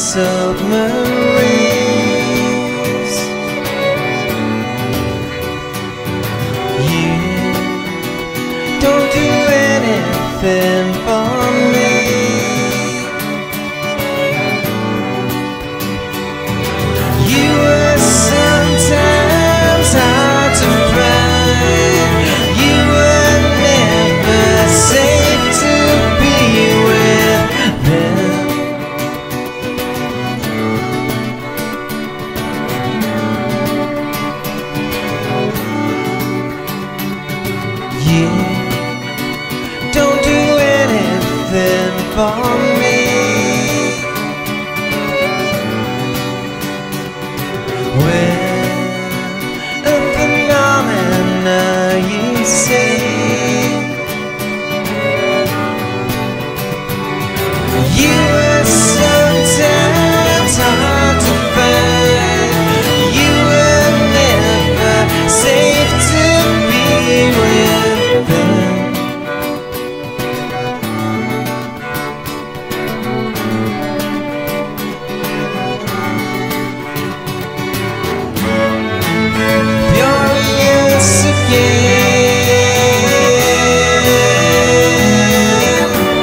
submarines. You don't do anything for me. You were sometimes hard to find. You were never safe to be with them. You don't do anything for me. We're a phenomena, you see. You were sometimes hard to find. You were never safe to be with them. Furious again.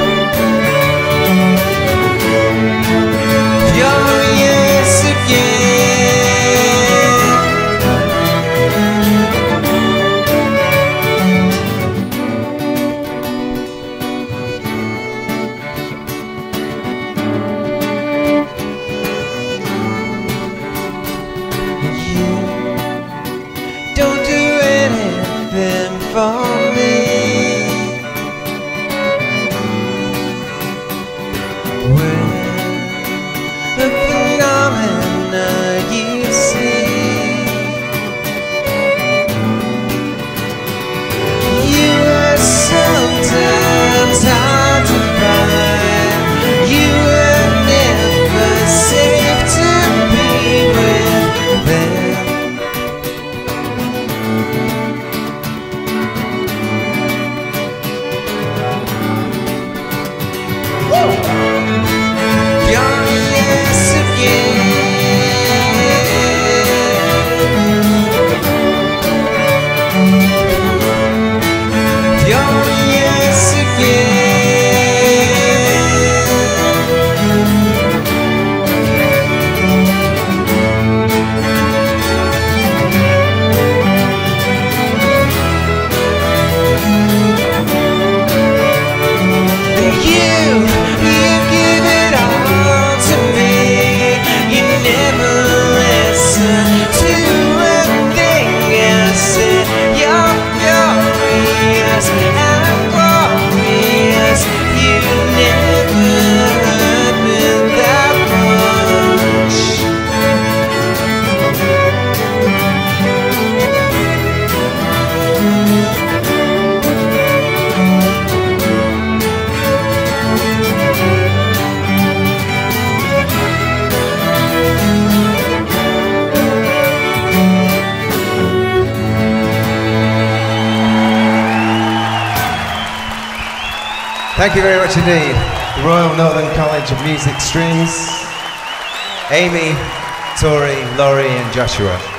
Furious again. You don't do anything for me. We're a phenomena, you see. You were sometimes hard to find. You were never safe to be with them. Furious again. Furious You give it all to me. You never listen to a thing I said. You're furious and glorious. You never hurt me that much. Thank you very much indeed. The Royal Northern College of Music Strings, Amy, Tori, Laurie and Joshua.